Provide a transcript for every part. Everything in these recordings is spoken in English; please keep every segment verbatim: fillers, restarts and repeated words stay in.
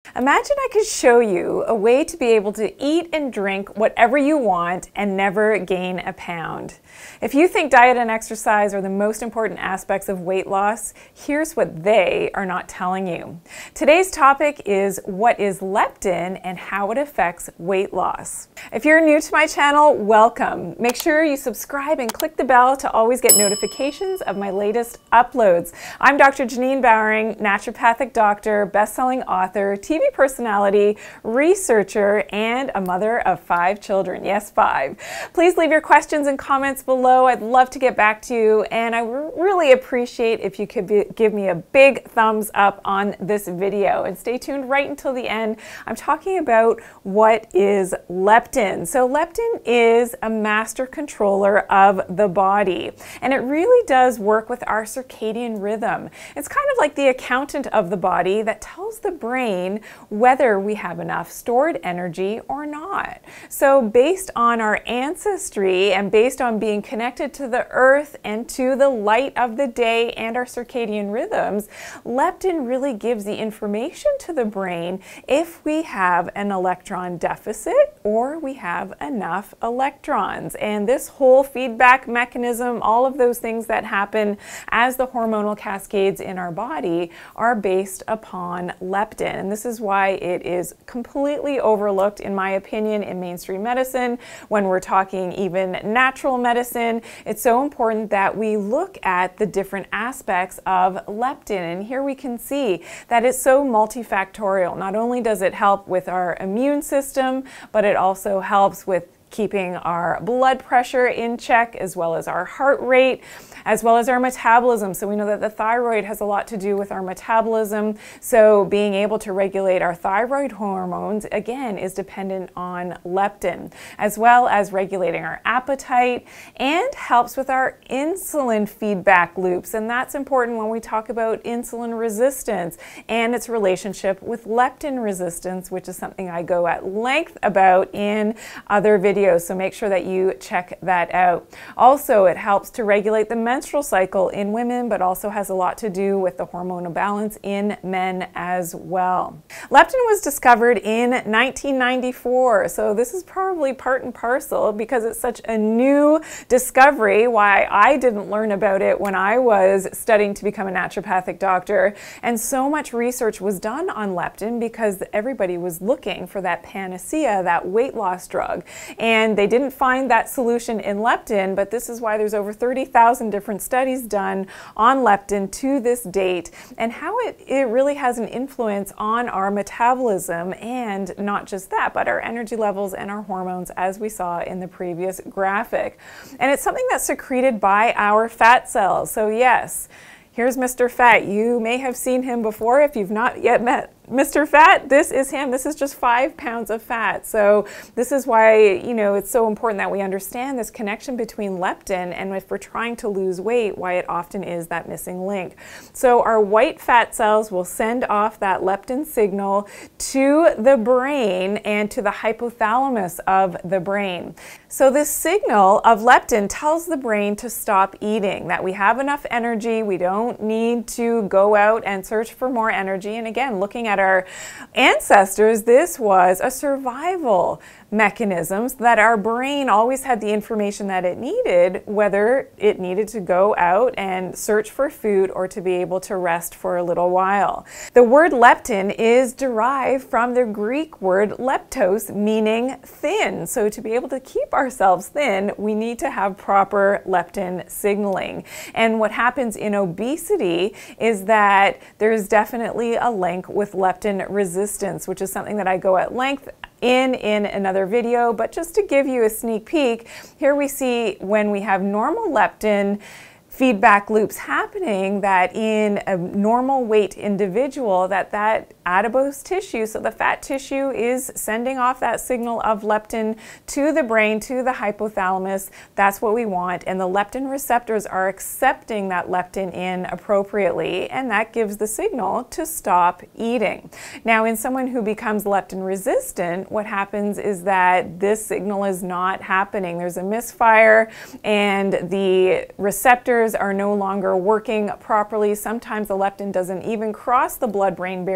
Imagine I could show you a way to be able to eat and drink whatever you want and never gain a pound. If you think diet and exercise are the most important aspects of weight loss, here's what they are not telling you. Today's topic is what is leptin and how it affects weight loss. If you're new to my channel, welcome. Make sure you subscribe and click the bell to always get notifications of my latest uploads. I'm Doctor Janine Bowring, naturopathic doctor, best-selling author, T V personality, researcher, and a mother of five children. Yes, five. Please leave your questions and comments below. I'd love to get back to you, and I really appreciate if you could be, give me a big thumbs up on this video. And stay tuned right until the end. I'm talking about what is leptin. So leptin is a master controller of the body, and it really does work with our circadian rhythm. It's kind of like the accountant of the body that tells the brain whether we have enough stored energy or not. So based on our ancestry and based on being connected to the earth and to the light of the day and our circadian rhythms, leptin really gives the information to the brain if we have an electron deficit or we have enough electrons. And this whole feedback mechanism, all of those things that happen as the hormonal cascades in our body are based upon leptin. And this is why it is completely overlooked, in my opinion, in mainstream medicine. When we're talking even natural medicine, it's so important that we look at the different aspects of leptin. And here we can see that it's so multifactorial. Not only does it help with our immune system, but it also helps with keeping our blood pressure in check, as well as our heart rate, as well as our metabolism. So we know that the thyroid has a lot to do with our metabolism. So being able to regulate our thyroid hormones, again, is dependent on leptin, as well as regulating our appetite, and helps with our insulin feedback loops. And that's important when we talk about insulin resistance and its relationship with leptin resistance, which is something I go at length about in other videos. So make sure that you check that out. Also, it helps to regulate the menstrual cycle in women, but also has a lot to do with the hormonal balance in men as well. Leptin was discovered in nineteen ninety-four. So this is probably part and parcel because it's such a new discovery, why I didn't learn about it when I was studying to become a naturopathic doctor. And so much research was done on leptin because everybody was looking for that panacea, that weight loss drug. And they didn't find that solution in leptin, but this is why there's over thirty thousand different studies done on leptin to this date, and how it, it really has an influence on our metabolism, and not just that, but our energy levels and our hormones, as we saw in the previous graphic. And it's something that's secreted by our fat cells. So yes, here's Mister Fat. You may have seen him before if you've not yet met Mister Fat. This is him. This is just five pounds of fat. So this is why, you know, it's so important that we understand this connection between leptin, and if we're trying to lose weight, why it often is that missing link. So our white fat cells will send off that leptin signal to the brain and to the hypothalamus of the brain. So this signal of leptin tells the brain to stop eating, that we have enough energy, we don't need to go out and search for more energy. And again, looking at our ancestors, this was a survival mechanisms that our brain always had the information that it needed, whether it needed to go out and search for food or to be able to rest for a little while. The word leptin is derived from the Greek word leptos, meaning thin. So to be able to keep ourselves thin, we need to have proper leptin signaling. And what happens in obesity is that there's definitely a link with leptin resistance, which is something that I go at length in in another video. But just to give you a sneak peek, here we see when we have normal leptin feedback loops happening, that in a normal weight individual, that that adipose tissue, so the fat tissue, is sending off that signal of leptin to the brain, to the hypothalamus. That's what we want, and the leptin receptors are accepting that leptin in appropriately, and that gives the signal to stop eating. Now, in someone who becomes leptin resistant, what happens is that this signal is not happening. There's a misfire, and the receptors are no longer working properly. Sometimes the leptin doesn't even cross the blood-brain barrier to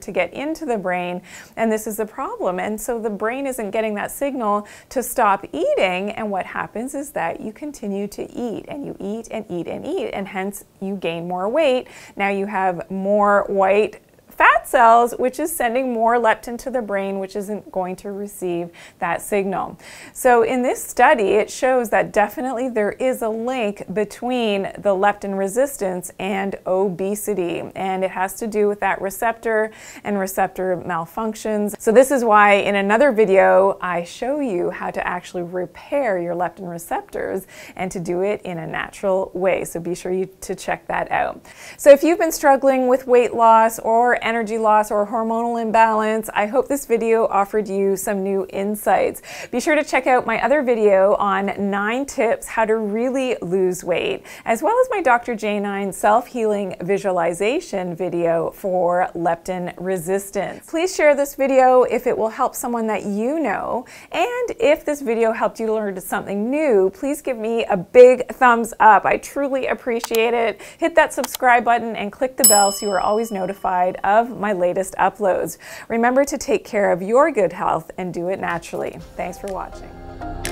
to get into the brain, and this is the problem. And so the brain isn't getting that signal to stop eating, and what happens is that you continue to eat, and you eat and eat and eat, and hence you gain more weight. Now you have more white fat cells, which is sending more leptin to the brain, which isn't going to receive that signal. So in this study, it shows that definitely there is a link between the leptin resistance and obesity, and it has to do with that receptor and receptor malfunctions. So this is why in another video, I show you how to actually repair your leptin receptors and to do it in a natural way. So be sure you to check that out. So if you've been struggling with weight loss or energy loss or hormonal imbalance, I hope this video offered you some new insights. Be sure to check out my other video on nine tips how to really lose weight, as well as my Doctor J nine self-healing visualization video for leptin resistance. Please share this video if it will help someone that you know, and if this video helped you learn something new, please give me a big thumbs up. I truly appreciate it. Hit that subscribe button and click the bell so you are always notified of my latest uploads. Remember to take care of your good health and do it naturally. Thanks for watching.